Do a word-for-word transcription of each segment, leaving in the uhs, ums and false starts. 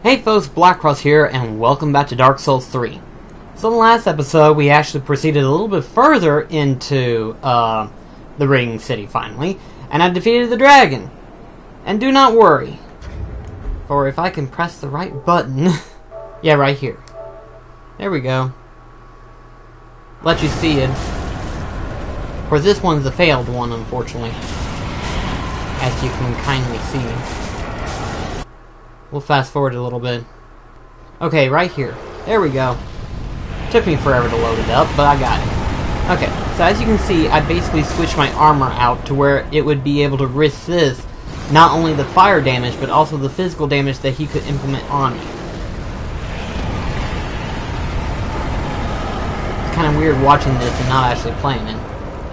Hey folks, Blackcross here, and welcome back to Dark Souls three. So in the last episode, we actually proceeded a little bit further into, uh, the Ring City, finally, and I defeated the dragon. And do not worry, for if I can press the right button... yeah, right here. There we go. Let you see it. Of course, this one's the failed one, unfortunately. As you can kindly see. We'll fast forward a little bit. Okay, right here. There we go. Took me forever to load it up, but I got it. Okay, so as you can see, I basically switched my armor out to where it would be able to resist not only the fire damage, but also the physical damage that he could implement on me. It's kind of weird watching this and not actually playing it.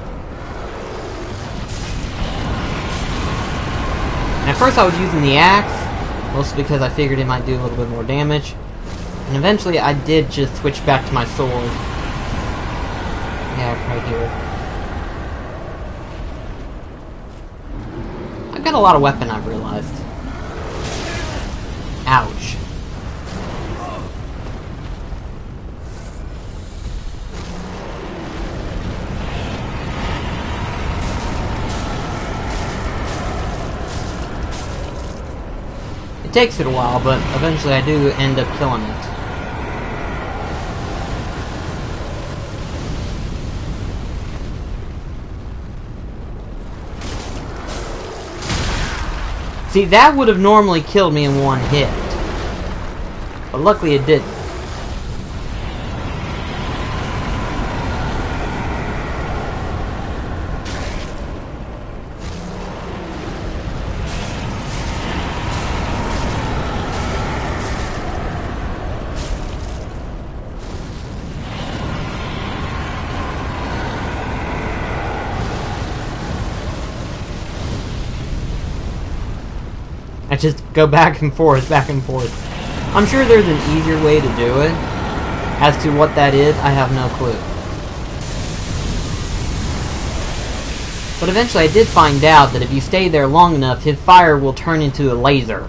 And at first I was using the axe, mostly because I figured it might do a little bit more damage. And eventually I did just switch back to my sword. Yeah, right here. I've got a lot of weapon, I've realized. Ouch. It takes it a while, but eventually I do end up killing it. See, that would have normally killed me in one hit. But luckily it didn't. I just go back and forth, back and forth. I'm sure there's an easier way to do it. As to what that is, I have no clue. But eventually I did find out that if you stay there long enough, his fire will turn into a laser.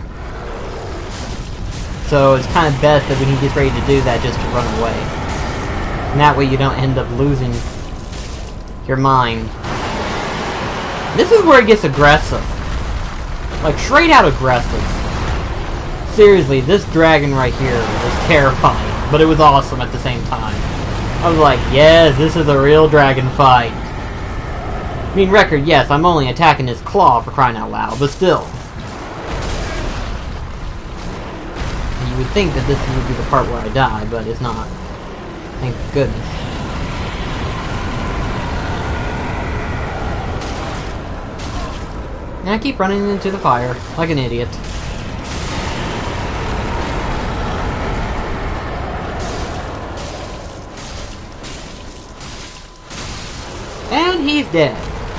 So it's kind of best that when he gets ready to do that, just to run away. And that way you don't end up losing your mind. This is where it gets aggressive. Like, straight out aggressive. Seriously, this dragon right here was terrifying, but it was awesome at the same time. I was like, yes, this is a real dragon fight. I mean, record, yes, I'm only attacking his claw for crying out loud, but still. You would think that this would be the part where I die, but it's not. Thank goodness. And I keep running into the fire, like an idiot. And he's dead.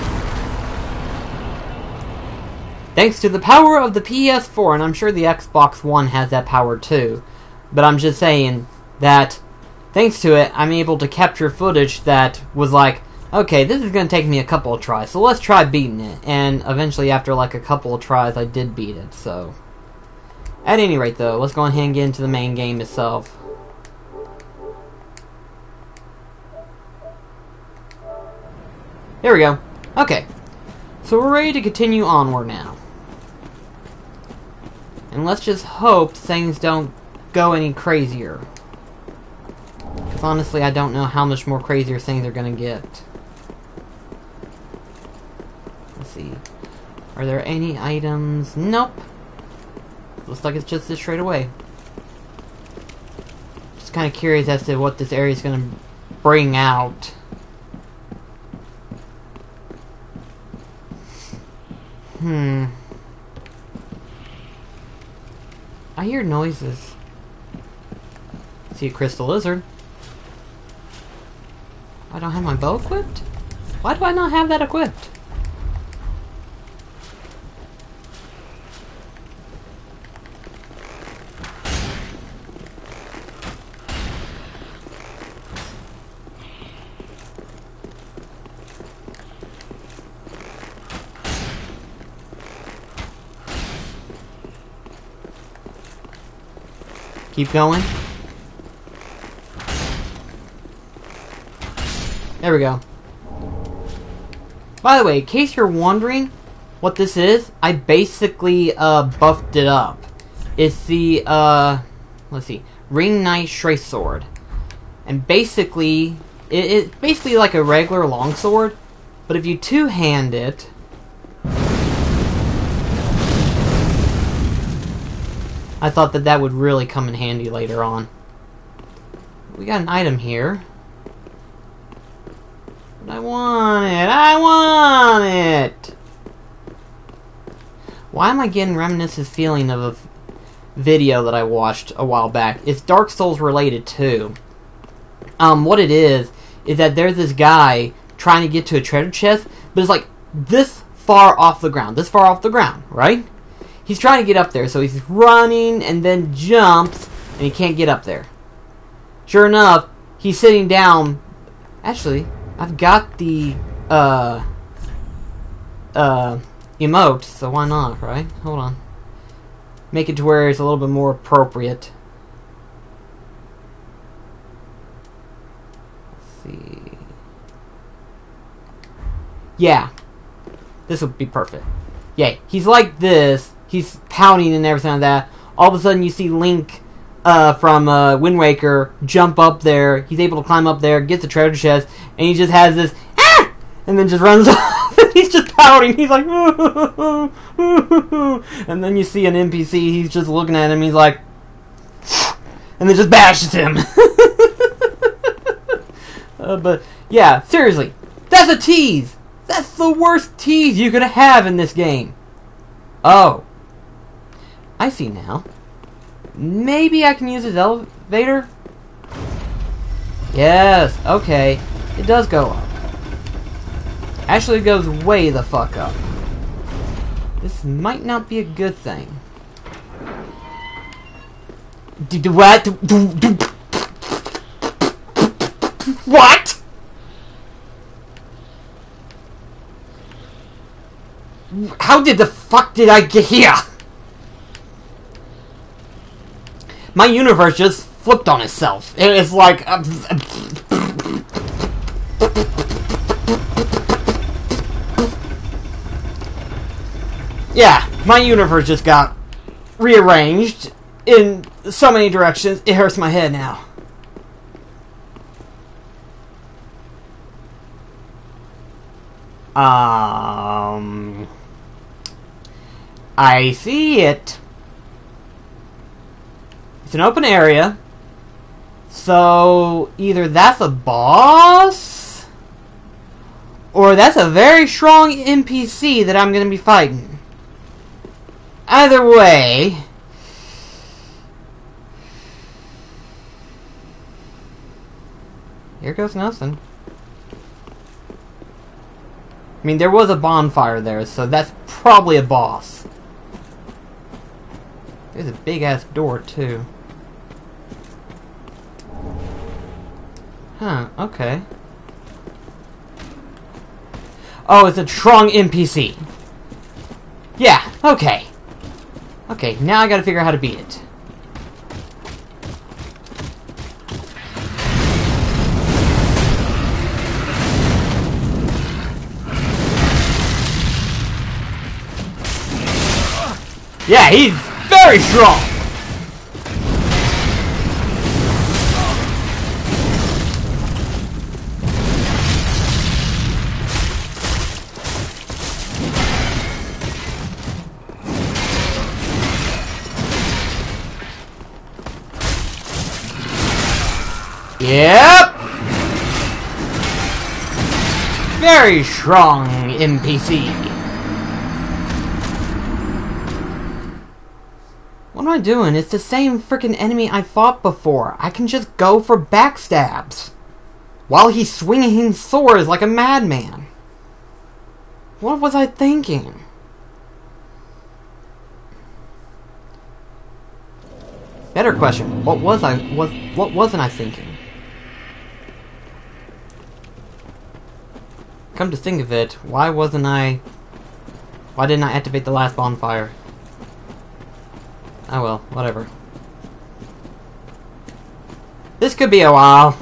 Thanks to the power of the P S four, and I'm sure the Xbox One has that power too. But I'm just saying that, thanks to it, I'm able to capture footage that was like, okay, this is going to take me a couple of tries, so let's try beating it. And eventually, after like a couple of tries, I did beat it, so. At any rate, though, let's go ahead and get into the main game itself. There we go. Okay. So we're ready to continue onward now. And let's just hope things don't go any crazier. Because honestly, I don't know how much more crazier things are going to get. Let's see. Are there any items? Nope. Looks like it's just this straight away. Just kind of curious as to what this area is going to bring out. Hmm. I hear noises. See a crystal lizard. I don't have my bow equipped? Why do I not have that equipped? Keep going. There we go. By the way, in case you're wondering what this is, I basically uh, buffed it up. It's the, uh, let's see, Ring Knight Shrey Sword. And basically, it, it's basically like a regular longsword, but if you two-hand it, I thought that that would really come in handy later on. We got an item here. But I want it! I want it! Why am I getting reminiscent feeling of a video that I watched a while back? It's Dark Souls related too. Um, what it is, is that there's this guy trying to get to a treasure chest, but it's like this far off the ground. This far off the ground, right? He's trying to get up there, so he's running and then jumps, and he can't get up there. Sure enough, he's sitting down. Actually, I've got the uh, uh, emote, so why not, right? Hold on. Make it to where it's a little bit more appropriate. Let's see. Yeah. This would be perfect. Yeah, he's like this. He's pouting and everything like that. All of a sudden, you see Link uh, from uh, Wind Waker jump up there. He's able to climb up there, gets the treasure chest, and he just has this, ah! And then just runs off. He's just pouting. He's like, and then you see an N P C. He's just looking at him. He's like, and then just bashes him. uh, but yeah, seriously, that's a tease. That's the worst tease you could have in this game. Oh. I see now. Maybe I can use his elevator? Yes, okay. It does go up. Actually, it goes way the fuck up. This might not be a good thing. What? What? How did the fuck did I get here? My universe just flipped on itself. It's like... Uh, yeah, my universe just got rearranged in so many directions. It hurts my head now. Um... I see it. It's an open area. So, either that's a boss, or that's a very strong N P C that I'm going to be fighting. Either way, here goes nothing. I mean, there was a bonfire there, so that's probably a boss. There's a big-ass door, too. Huh, okay. Oh, it's a strong N P C. Yeah, okay. Okay, now I gotta figure out how to beat it. Yeah, he's very strong! Yep! Very strong N P C. What am I doing? It's the same freaking enemy I fought before. I can just go for backstabs while he's swinging his swords like a madman. What was I thinking? Better question. What was I was what wasn't I thinking? Come to think of it, why wasn't I why didn't I activate the last bonfire? Oh well, whatever. This could be a while.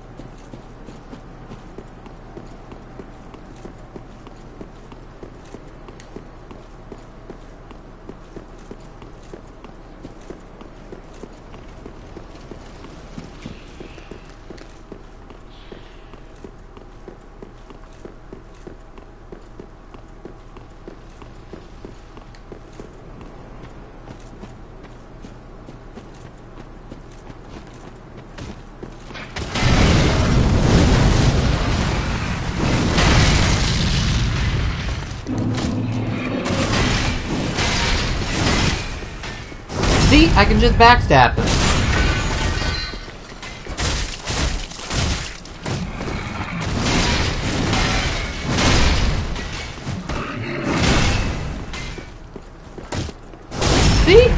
See, I can just backstab him. See?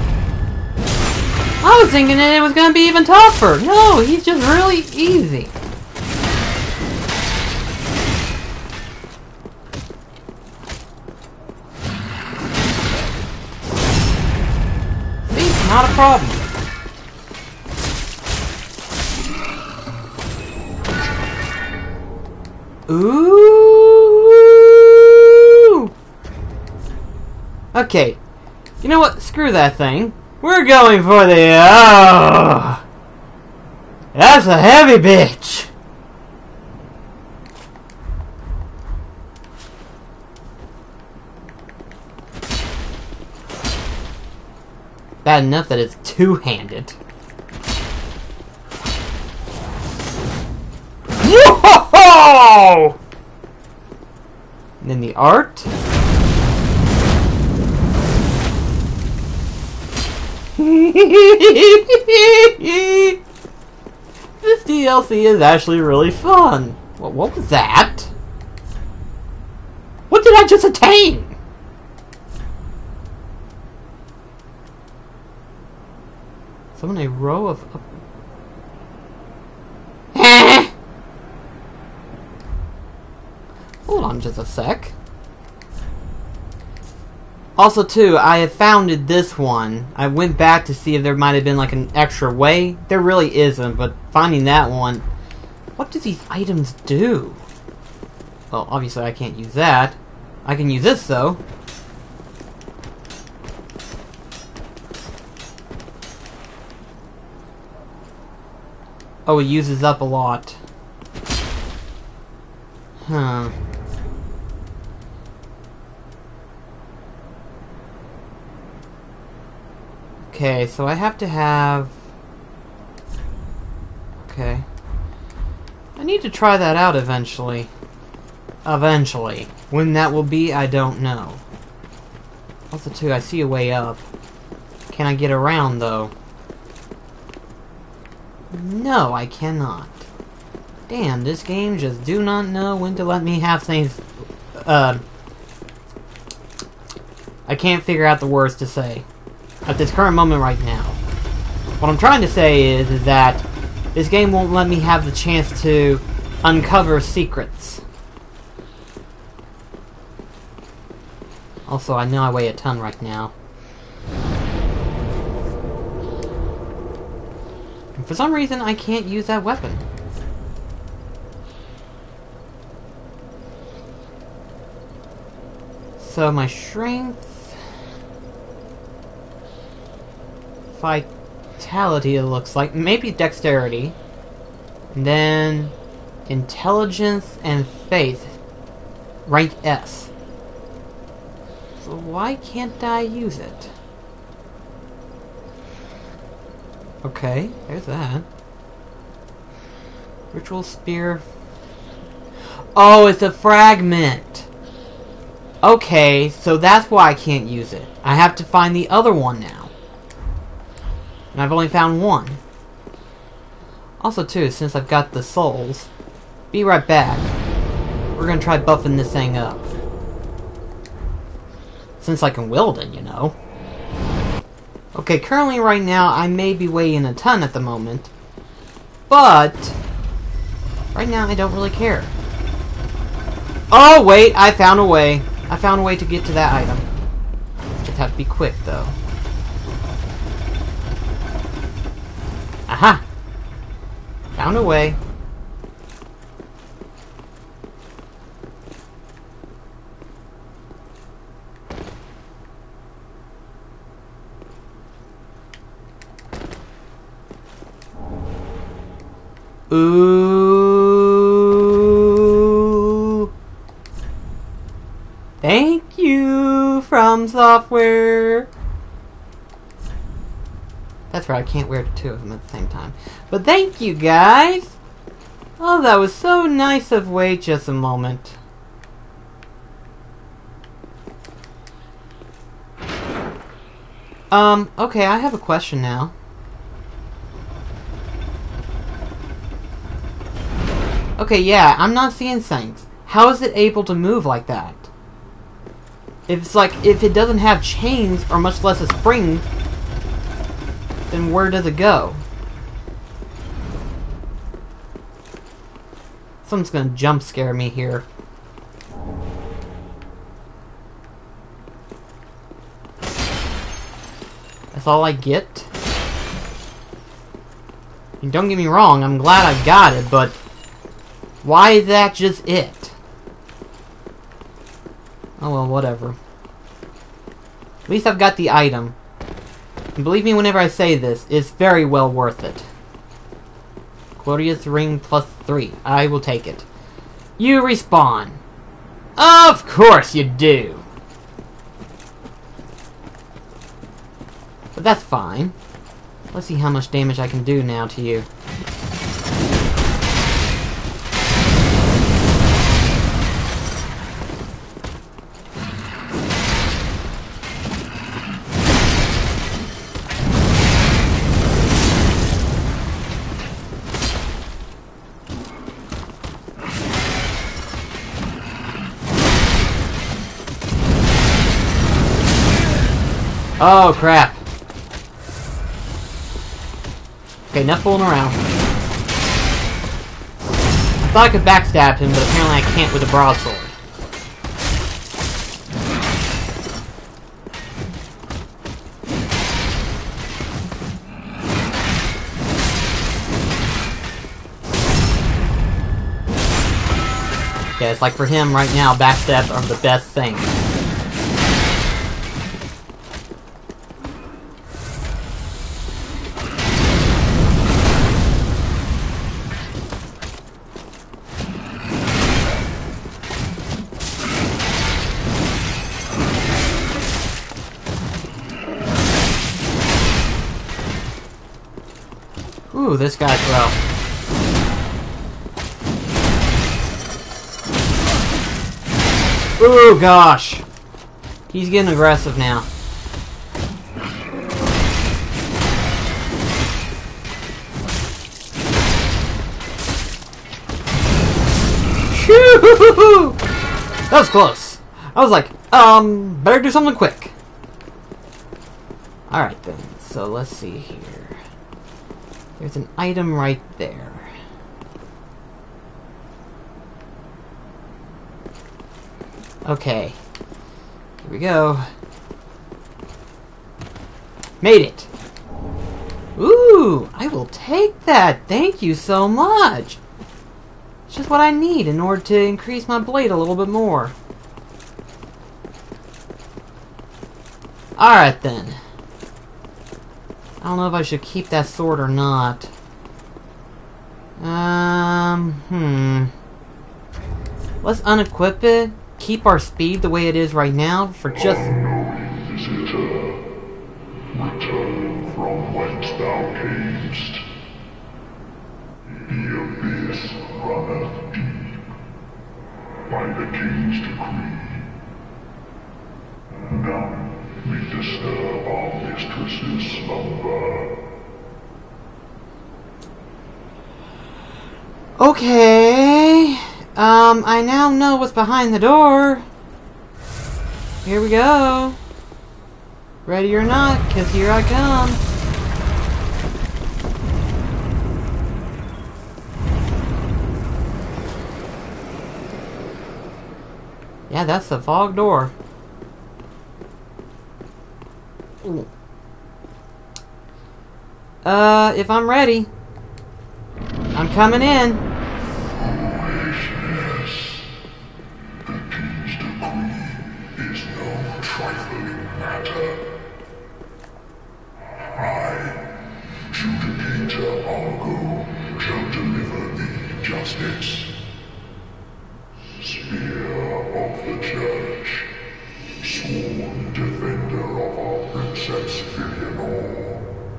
I was thinking that it was gonna be even tougher. No, he's just really easy. Not a problem. Ooh. Okay. You know what? Screw that thing. We're going for the... Oh, that's a heavy bitch. Bad enough that it's two-handed. Whoa! And then the art. This D L C is actually really fun. What, what was that? What did I just attain? Summon a row of... Hold on just a sec. Also, too, I have founded this one. I went back to see if there might have been like an extra way. There really isn't, but finding that one... What do these items do? Well, obviously I can't use that. I can use this, though. Oh, it uses up a lot. Huh. Okay, so I have to have... Okay. I need to try that out eventually. Eventually. When that will be, I don't know. Also, too, I see a way up. Can I get around, though? No, I cannot. Damn, this game just do not know when to let me have things... Uh... I can't figure out the words to say. At this current moment right now. What I'm trying to say is, is that this game won't let me have the chance to uncover secrets. Also, I know I weigh a ton right now. And for some reason, I can't use that weapon. So my strength... Vitality, it looks like. Maybe dexterity. And then... Intelligence and faith. Rank S. So why can't I use it? Okay, there's that. Ritual spear. Oh, it's a fragment! Okay, so that's why I can't use it. I have to find the other one now. And I've only found one. Also, too, since I've got the souls, be right back. We're gonna try buffing this thing up. Since I can wield it, you know. Okay, currently right now, I may be weighing a ton at the moment. But, right now, I don't really care. Oh, wait, I found a way. I found a way to get to that item. Just have to be quick, though. Aha! Found a way. Ooh. Thank you, From Software. That's right, I can't wear two of them at the same time. But thank you, guys. Oh, that was so nice of Wait just a moment. Um, okay, I have a question now. Okay, yeah, I'm not seeing things. How is it able to move like that? If it's like, if it doesn't have chains, or much less a spring, then where does it go? Someone's gonna jump scare me here. That's all I get? And don't get me wrong, I'm glad I got it, but why is that just it? Oh well, whatever. At least I've got the item. And believe me whenever I say this, it's very well worth it. Claudius Ring plus three. I will take it. You respawn. Of course you do. But that's fine. Let's see how much damage I can do now to you. Oh, crap. Okay, enough fooling around. I thought I could backstab him, but apparently I can't with a broadsword. Yeah, it's like for him right now, backstabs are the best thing. Ooh, this guy's rough. Ooh, gosh. He's getting aggressive now. Shoo-hoo-hoo-hoo! That was close. I was like, um, better do something quick. Alright then, so let's see here. There's an item right there. Okay. Here we go. Made it! Ooh! I will take that! Thank you so much! It's just what I need in order to increase my blade a little bit more. Alright then. I don't know if I should keep that sword or not. Um, hmm. Let's unequip it. Keep our speed the way it is right now for just... Unknown visitor, return from whence thou camest. The abyss runneth deep, by the king's decree. None may disturb our mistress's slumber. Okay. Um, I now know what's behind the door. Here we go. Ready or not, cause here I come. Yeah, that's the fog door. Ooh. Uh, if I'm ready. I'm coming in. Foolishness. The king's decree is no trifling matter. I, Judicator Argo, shall deliver thee justice. Spear of the Church, sworn defender of our Princess Filianor.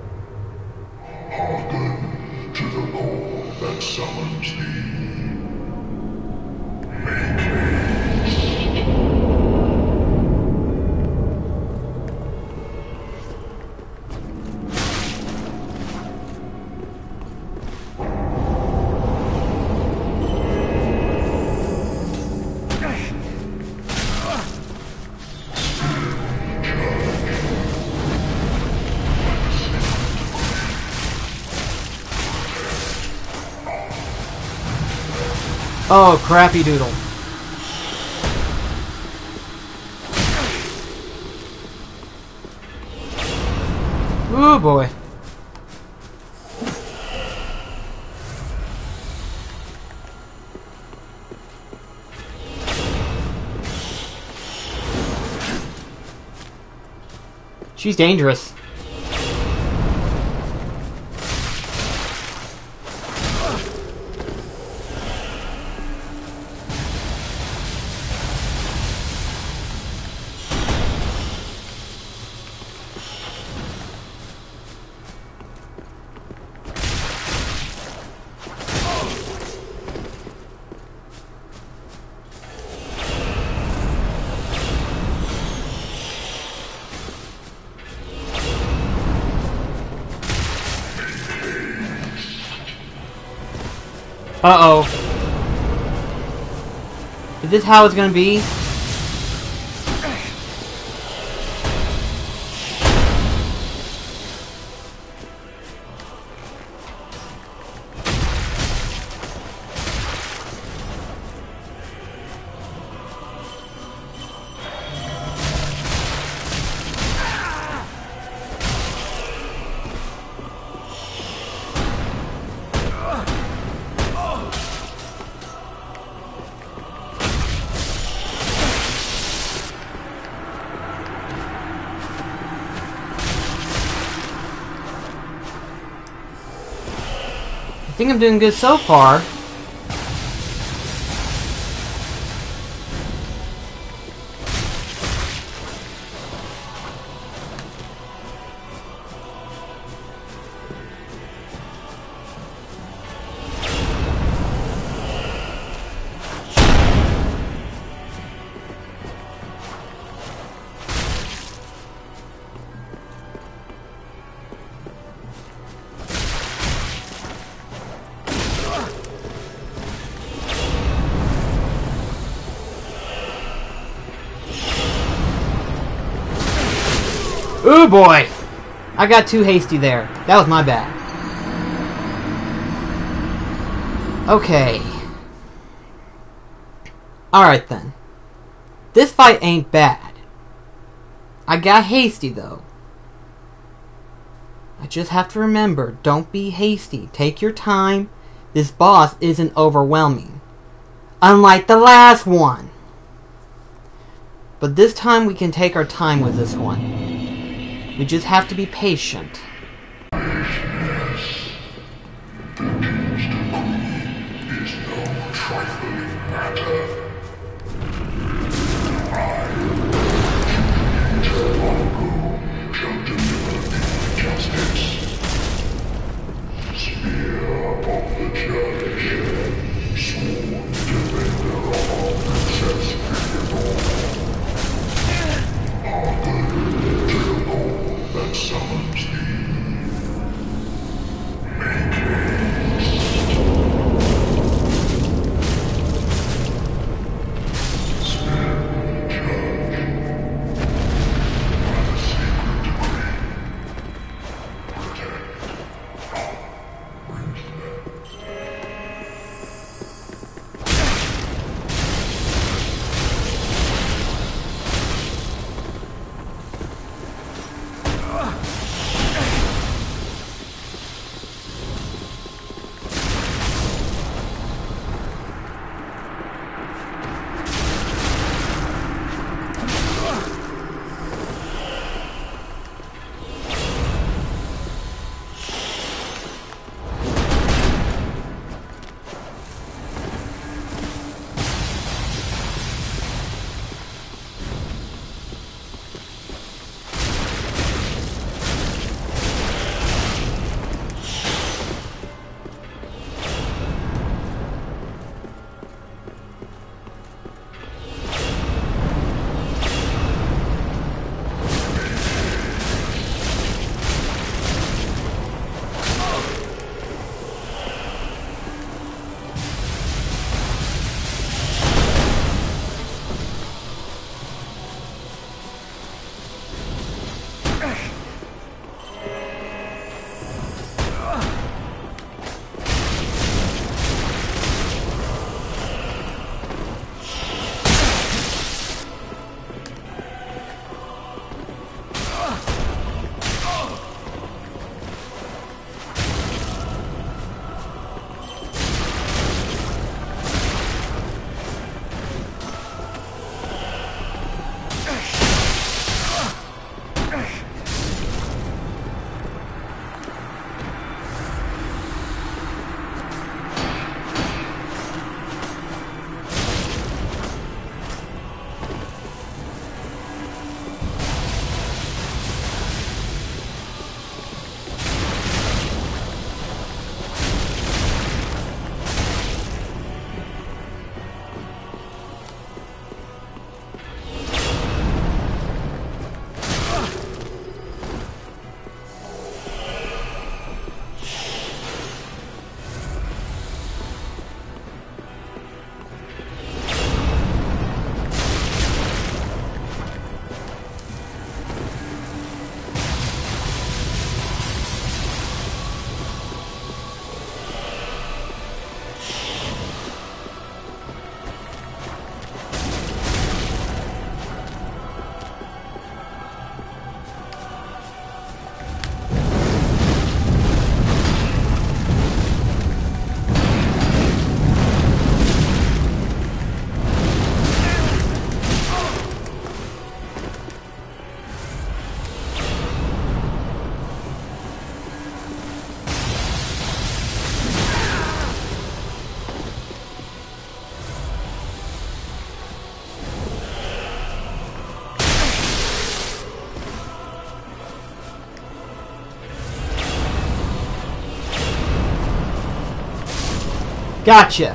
Hearken to the call that summons thee. Make haste. Oh, crappy doodle. Ooh, boy. She's dangerous. Uh-oh. Is this how it's gonna be? I think I'm doing good so far. Ooh boy! I got too hasty there. That was my bad. Okay. Alright then. This fight ain't bad. I got hasty though. I just have to remember, don't be hasty. Take your time. This boss isn't overwhelming. Unlike the last one. But this time we can take our time with this one. We just have to be patient. Foolishness. The king's decree is no trifling matter. I, Judicator Argo, shall deliver thee justice. Spear of the Church, sworn defender of our Princess Filianor. Hearken to the call that summons thee. Gotcha.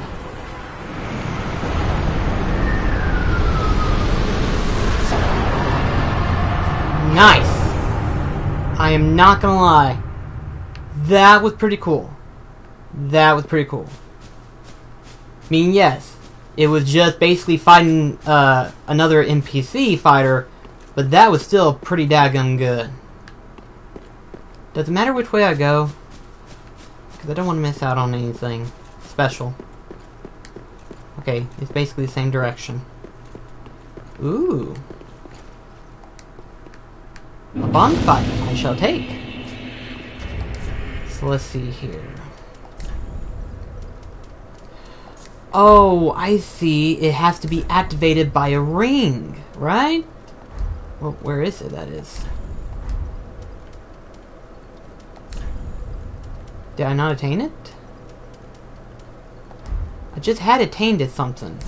Nice. I am not gonna lie. That was pretty cool. That was pretty cool. I mean, yes, it was just basically fighting uh, another N P C fighter, but that was still pretty daggone good. Does it matter which way I go? Because I don't want to miss out on anything special. Okay, it's basically the same direction. Ooh. A bonfire I shall take. So let's see here. Oh, I see. It has to be activated by a ring, right? Well, where is it, that is? Did I not attain it? I just had attained it something.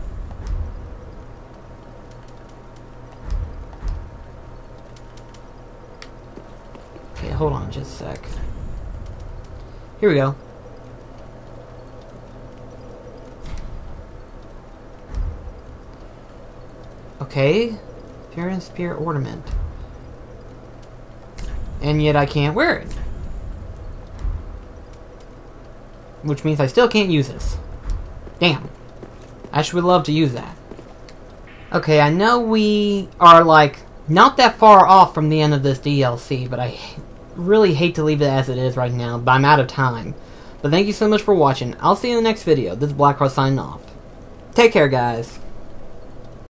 Okay, hold on just a sec. Here we go. Okay. Fear Spear Ornament. And yet I can't wear it. Which means I still can't use this. Damn. I should love to use that. Okay, I know we are, like, not that far off from the end of this D L C, but I really hate to leave it as it is right now, but I'm out of time. But thank you so much for watching. I'll see you in the next video. This is Black Cross signing off. Take care, guys.